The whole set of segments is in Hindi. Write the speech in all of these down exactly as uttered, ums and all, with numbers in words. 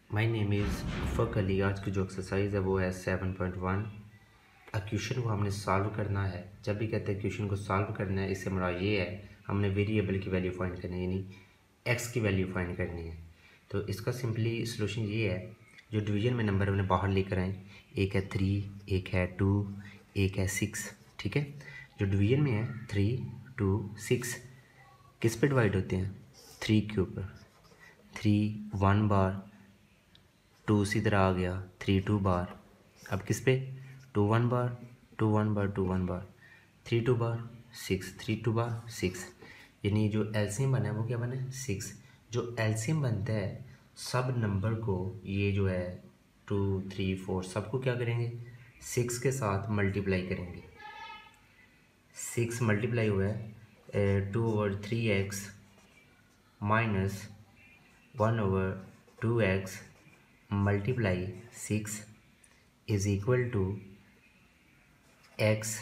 माय नेम इज़ फ़क अली। आज की जो एक्सरसाइज है वो है सेवन पॉइंट वन। अब क्वेश्चन को हमने सॉल्व करना है। जब भी कहते हैं क्वेश्चन को सॉल्व करना है, इससे हमारा ये है हमने वेरिएबल की वैल्यू फाइंड करनी है, यानी एक्स की वैल्यू फाइंड करनी है। तो इसका सिंपली सॉल्यूशन ये है, जो डिवीजन में नंबर हमने बाहर लेकर आए, एक है थ्री, एक है टू, एक है सिक्स। ठीक है, जो डिवीजन में है थ्री टू सिक्स किस पे डिवाइड होते हैं? थ्री के ऊपर। थ्री वन बार, टू इसी तरह आ गया, थ्री टू बार। अब किस पे? टू वन बार, टू वन बार, टू वन बार, थ्री टू बार सिक्स, थ्री टू बार सिक्स। यानी जो एलसीएम बना है वो क्या बना है? सिक्स। जो एलसीएम बनता है सब नंबर को, ये जो है टू थ्री फोर, सबको क्या करेंगे? सिक्स के साथ मल्टीप्लाई करेंगे। सिक्स मल्टीप्लाई हुआ है two over three x minus one over two x multiply six is equal to x,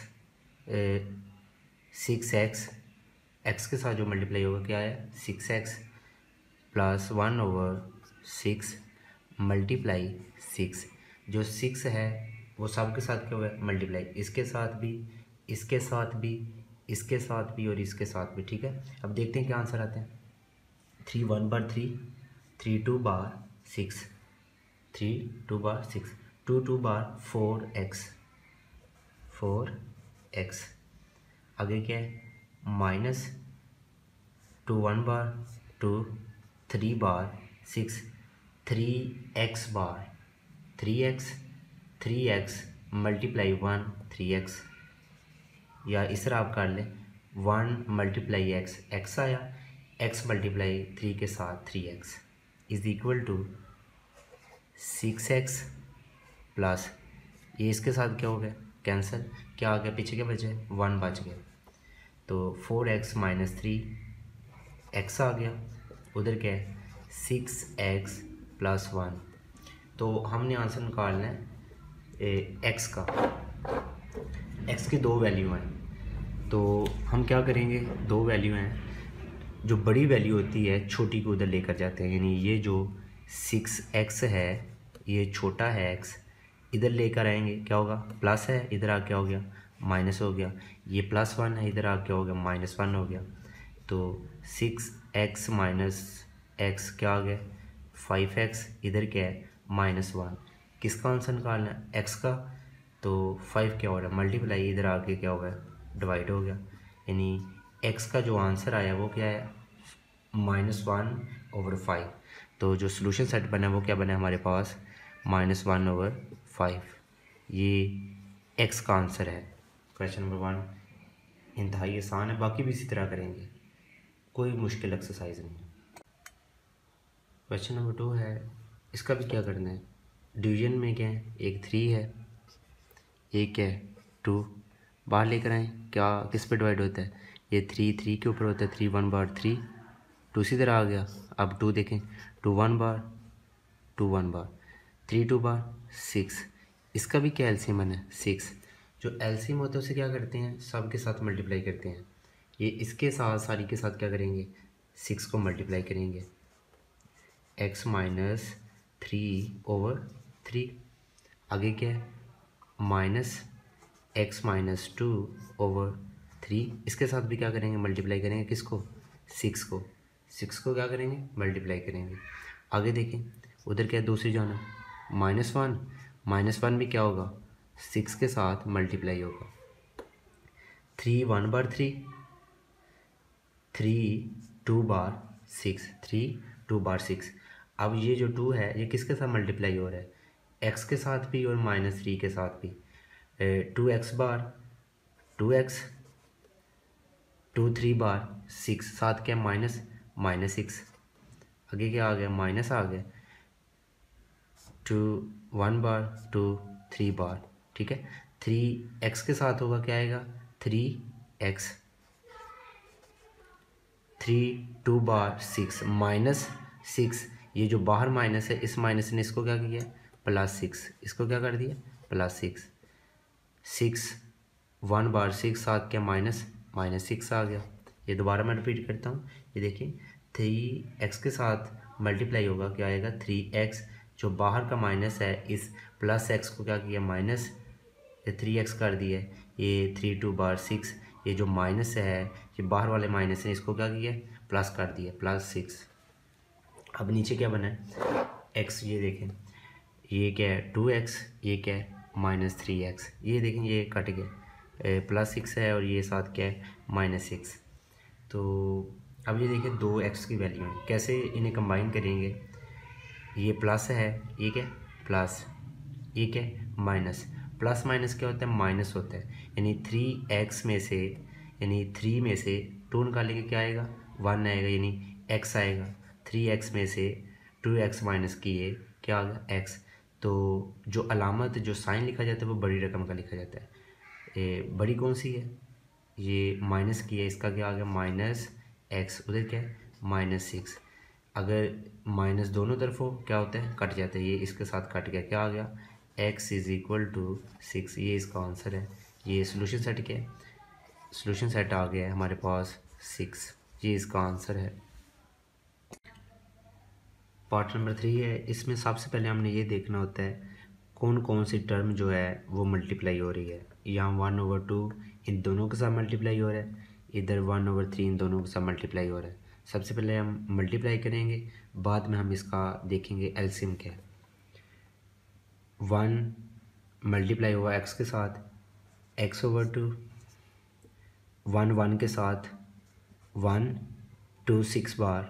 six x, x के साथ जो मल्टीप्लाई होगा क्या है? Six x plus one over six multiply six. जो सिक्स है वो सब के साथ क्या हुआ है? मल्टीप्लाई, इसके साथ भी, इसके साथ भी, इसके साथ भी और इसके साथ भी। ठीक है, अब देखते हैं क्या आंसर आते हैं। थ्री वन बार थ्री, थ्री टू बार सिक्स, थ्री टू बार सिक्स, टू टू बार फोर एक्स, फोर एक्स। आगे क्या है? माइनस टू वन बार टू, थ्री बार सिक्स, थ्री एक्स बार, three x, three x multiply one, three x. या इस तरह आप कर लें, वन मल्टीप्लाई एक्स, एक्स आया, एक्स मल्टीप्लाई थ्री के साथ three x is equal to six x plus, ये इसके साथ क्या हो गया? कैंसिल। क्या आ गया? पीछे क्या बचे? वन बच गया। तो four x minus three x आ गया, उधर क्या है? Six x plus one. तो हमने आंसर निकालना है एक्स का। एक्स की दो वैल्यू हैं, तो हम क्या करेंगे? दो वैल्यू हैं, जो बड़ी वैल्यू होती है छोटी को उधर लेकर जाते हैं। यानी ये जो सिक्स एक्स है, ये छोटा है एक्स, इधर लेकर आएंगे, क्या होगा? प्लस है, इधर आ क्या हो गया? माइनस हो गया। ये प्लस वन है, इधर आ क्या हो गया? माइनस वन हो गया। तो सिक्स एक्स माइनस एक्स क्या आ गया? Five x. इधर क्या है? Minus one. किसका आंसर निकालना है? एक्स का। तो फाइव क्या हो रहा है? मल्टीप्लाई, इधर आके क्या हो गया? डिवाइड हो गया। यानी एक्स का जो आंसर आया वो क्या है? Minus one over five. तो जो सोल्यूशन सेट बना है वो क्या बना है हमारे पास? Minus one over five. ये एक्स का आंसर है। क्वेश्चन नंबर वन इंतहाई आसान है, बाकी भी इसी तरह करेंगे, कोई मुश्किल एक्सरसाइज नहीं है। क्वेश्चन नंबर टू है, इसका भी क्या करना है? डिवीजन में क्या है? एक थ्री है, एक है टू, बाहर लेकर आए, क्या किस पे डिवाइड होता है? ये थ्री थ्री के ऊपर होता है, थ्री वन बार थ्री, टू इसी तरह आ गया। अब टू देखें, टू वन बार, टू वन बार, थ्री टू बार सिक्स। इसका भी क्या एलसीएम है? सिक्स। जो एलसीएम होता है उसे क्या करते हैं? सब के साथ मल्टीप्लाई करते हैं। ये इसके साथ सारी के साथ क्या करेंगे? सिक्स को मल्टीप्लाई करेंगे। X minus three over three, आगे क्या है? Minus x minus two over three, इसके साथ भी क्या करेंगे? मल्टीप्लाई करेंगे। किसको? सिक्स को। सिक्स को क्या करेंगे? मल्टीप्लाई करेंगे। आगे देखें, उधर क्या है? दूसरी जाना, माइनस वन, माइनस वन भी क्या होगा? सिक्स के साथ मल्टीप्लाई होगा। थ्री वन बार थ्री, थ्री टू बार सिक्स, थ्री टू बार सिक्स। अब ये जो टू है ये किसके साथ मल्टीप्लाई हो रहा है? एक्स के साथ भी और माइनस थ्री के साथ भी। टू एक्स बार टू एक्स, टू थ्री बार सिक्स, साथ क्या? Minus, minus six. आगे क्या आ गया? माइनस आ गया। टू वन बार टू, थ्री बार। ठीक है, थ्री एक्स के साथ होगा क्या आएगा? Three x. थ्री टू बार सिक्स, माइनस सिक्स। ये जो बाहर माइनस है, इस माइनस ने इसको क्या किया? Plus six. इसको क्या कर दिया? Plus six. सिक्स वन बार सिक्स, साथ क्या? माइनस, माइनस सिक्स आ गया। ये दोबारा मैं रिपीट करता हूँ, ये देखिए, थ्री एक्स के साथ मल्टीप्लाई होगा क्या आएगा? Three x. जो बाहर का माइनस है इस प्लस एक्स को क्या किया माइनस थ्री एक्स कर दिया, ये थ्री टू बार सिक्स, ये जो माइनस है ये बाहर वाले माइनस है इसको क्या किया प्लस कर दिया प्लस सिक्स। अब नीचे क्या बना है एक्स, ये देखें ये क्या है टू एक्स, ये क्या है माइनस थ्री एक्स, ये देखें ये कट गया प्लस सिक्स है और ये साथ क्या है माइनस सिक्स। तो अब ये देखिए दो एक्स की वैल्यू है, कैसे इन्हें कंबाइन करेंगे, ये प्लस है ये क्या प्लस, ये क्या माइनस, प्लस माइनस क्या होता है माइनस होता है, यानी थ्री एक्स में से यानी थ्री में से टू निकालेंगे क्या आएगा वन आएगा, यानी एक्स आएगा, थ्री एक्स में से टू एक्स माइनस किए क्या आ गया एक्स। तो जो अलामत जो साइन लिखा जाता है वो बड़ी रकम का लिखा जाता है, ये बड़ी कौन सी है ये माइनस की है, इसका क्या आ गया माइनस एक्स, उधर क्या है माइनस सिक्स। अगर माइनस दोनों तरफों क्या होता है कट जाता है, ये इसके साथ कट गया क्या आ गया x is equal to six, ये इसका आंसर है। ये सोल्यूशन सेट क्या है, सोल्यूशन सेट आ गया है हमारे पास सिक्स, ये इसका आंसर है। पार्ट नंबर थ्री है, इसमें सबसे पहले हमने ये देखना होता है कौन कौन सी टर्म जो है वो मल्टीप्लाई हो रही है। यहाँ वन ओवर टू इन दोनों के साथ मल्टीप्लाई हो रहा है, इधर वन ओवर थ्री इन दोनों के साथ मल्टीप्लाई हो रहा है। सबसे पहले हम मल्टीप्लाई करेंगे, बाद में हम इसका देखेंगे एलसीएम क्या है। वन मल्टीप्लाई हुआ एक्स के साथ, x over two, one one के साथ वन, टू सिक्स बार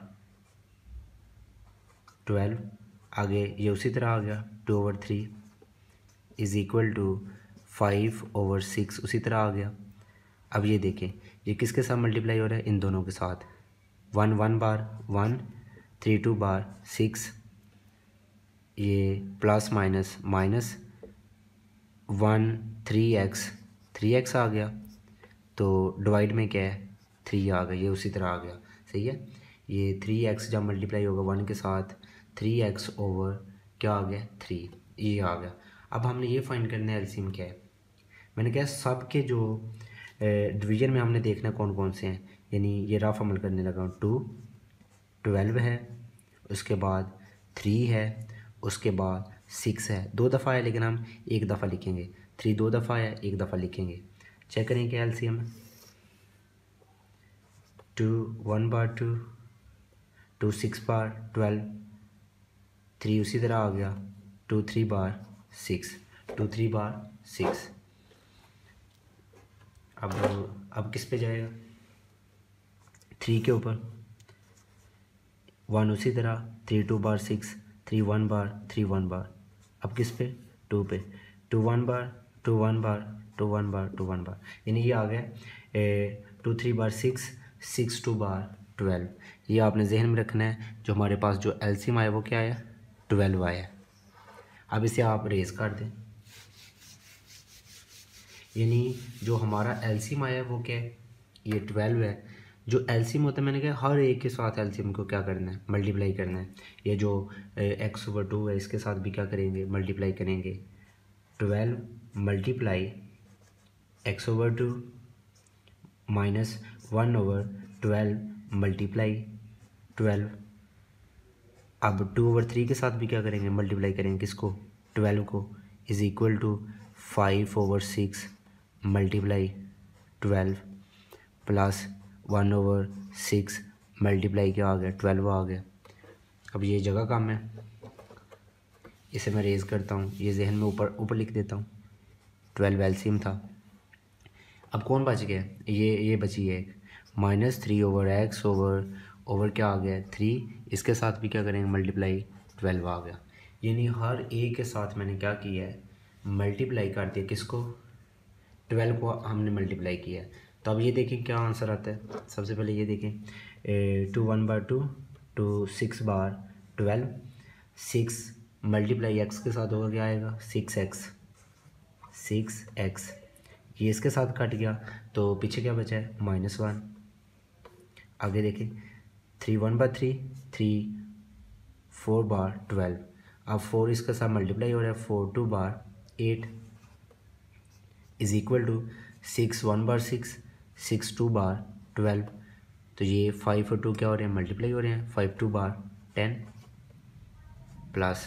ट्वेल्व, आगे ये उसी तरह आ गया two over three is equal to five over six, उसी तरह आ गया। अब ये देखें ये किसके साथ मल्टीप्लाई हो रहा है इन दोनों के साथ, वन वन बार वन, थ्री टू बार सिक्स, ये plus minus minus, one three x three x आ गया, तो डिवाइड में क्या है थ्री आ गया, ये उसी तरह आ गया सही है। ये थ्री एक्स जब मल्टीप्लाई होगा वन के साथ थ्री एक्स ओवर क्या आ गया थ्री, ये आ गया। अब हमने ये फाइंड करना है एलसीएम क्या है, मैंने कहा सब के जो डिवीज़न में हमने देखना कौन कौन से हैं, यानी ये रफ अमल करने लगा हूँ। टू ट्वेल्व है, उसके बाद थ्री है, उसके बाद सिक्स है, दो दफ़ा है लेकिन हम एक दफ़ा लिखेंगे, थ्री दो दफ़ा है एक दफ़ा लिखेंगे। चेक करें क्या एलसीएम, टू वन बार टू, टू सिक्स बार ट्वेल्व, थ्री उसी तरह आ गया, टू थ्री बार सिक्स, टू थ्री बार सिक्स। अब अब किस पे जाएगा थ्री के ऊपर, वन उसी तरह, थ्री टू बार सिक्स, थ्री वन बार थ्री वन बार, अब किस पे टू पे, टू वन बार टू वन बार टू वन बार टू वन बार, यानी ये आ गया टू थ्री बार सिक्स, सिक्स टू बार ट्वेल्व। ये आपने जहन में रखना है, जो हमारे पास जो एलसीएम आया वो क्या आया ट्वेल्व आया। अब इसे आप रेज कर दें, यानी जो हमारा एलसीएम आया वो क्या है ये ट्वेल्व है। जो एलसीएम होता है मैंने कहा हर एक के साथ एलसीएम को क्या करना है मल्टीप्लाई करना है। ये जो एक्स ओवर टू है इसके साथ भी क्या करेंगे मल्टीप्लाई करेंगे, twelve multiply x over two minus one over twelve multiply twelve. अब टू ओवर थ्री के साथ भी क्या करेंगे मल्टीप्लाई करेंगे किसको ट्वेल्व को, is equal to five over six multiply twelve plus one over six multiply क्या आ गया ट्वेल्व आ गया। अब ये जगह कम है, इसे मैं रेज़ करता हूँ, ये जहन में ऊपर ऊपर लिख देता हूँ, ट्वेल्व एलसीएम था। अब कौन बच गया ये ये बची है minus three over x over over क्या आ गया थ्री, इसके साथ भी क्या करेंगे मल्टीप्लाई ट्वेल्व आ गया। यानी हर एक के साथ मैंने क्या किया है मल्टीप्लाई कर दिया, किसको ट्वेल्व को हमने मल्टीप्लाई किया। तो अब ये देखें क्या आंसर आता है। सबसे पहले ये देखें टू वन बार टू, टू सिक्स बार ट्वेल्व, सिक्स मल्टीप्लाई एक्स के साथ होगा क्या आएगा सिक्स एक्स, सिक्स एक्स, ये इसके साथ कट गया तो पीछे क्या बचा है माइनस वन। आगे देखें थ्री वन बार थ्री, थ्री फोर बार ट्वेल्व, अब फोर इसके साथ मल्टीप्लाई हो रहा है, फोर टू बार eight is equal to six one बार सिक्स, सिक्स टू बार ट्वेल्व, तो ये फाइव और टू क्या हो रहे हैं मल्टीप्लाई हो रहे हैं, फाइव टू बार टेन प्लस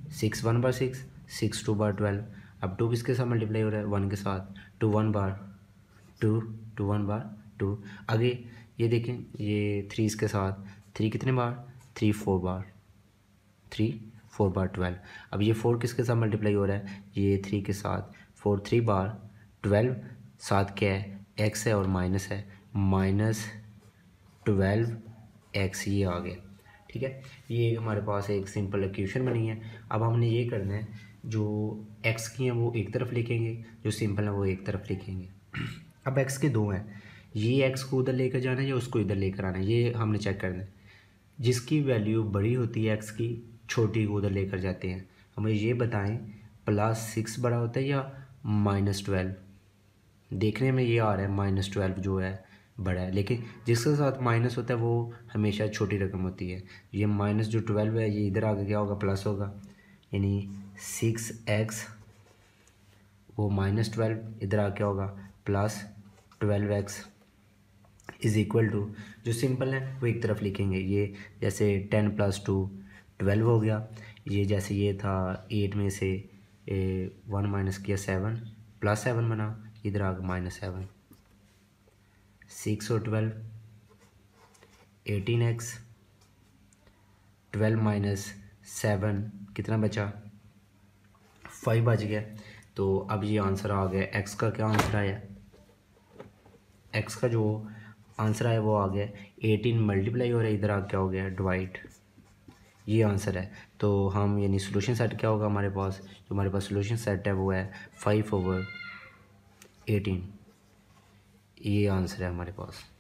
सिक्स वन बार सिक्स, सिक्स टू बार ट्वेल्व। अब टू किसके साथ मल्टीप्लाई हो रहा है, वन के साथ, टू वन बार टू, टू वन बार टू। आगे ये देखें, ये थ्री इसके साथ, थ्री कितने बार, थ्री फोर बार, थ्री फोर बार ट्वेल्व। अब ये फोर किसके साथ मल्टीप्लाई हो रहा है, ये थ्री के साथ, फोर थ्री बार ट्वेल्व, साथ क्या है, एक्स है और माइनस है, माइनस ट्वेल्व एक्स, ये आ गया। ठीक है, ये हमारे पास एक सिंपल इक्वेशन बनी है। अब हमने ये करना है, जो एक्स की हैं वो एक तरफ लिखेंगे, जो सिंपल है वो एक तरफ लिखेंगे। अब एक्स के दो हैं, ये एक्स को उधर लेकर जाना है या उसको इधर लेकर आना है, ये हमने चेक करना है। जिसकी वैल्यू बड़ी होती है एक्स की, छोटी को उधर लेकर जाते हैं। हमें ये बताएं, प्लस सिक्स बड़ा होता है या माइनस ट्वेल्व। देखने में ये आ रहा है माइनस ट्वेल्व जो है बड़ा है, लेकिन जिसके साथ माइनस होता है वो हमेशा छोटी रकम होती है। ये माइनस जो ट्वेल्व है ये इधर आगे क्या होगा, प्लस होगा, यानी सिक्स एक्स वो माइनस ट्वेल्व इधर आगे क्या होगा, plus twelve x is equal to, जो सिंपल है वो एक तरफ लिखेंगे। ये जैसे टेन प्लस टू ट्वेल्व हो गया, ये जैसे ये था एट में से वन माइनस किया सेवन, प्लस सेवन बना, इधर आ गया माइनस सेवन। सिक्स और twelve eighteen x, twelve minus seven कितना बचा, फाइव बच गया। तो अब ये आंसर आ गया, एक्स का क्या आंसर आया, एक्स का जो आंसर आया वो आ गया एटीन मल्टीप्लाई हो रहा है, इधर आ क्या हो गया, डिवाइड, ये आंसर है। तो हम यानी सोल्यूशन सेट क्या होगा हमारे पास, जो हमारे पास सोल्यूशन सेट है वो है फाइव ओवर एटीन, ये आंसर है हमारे पास।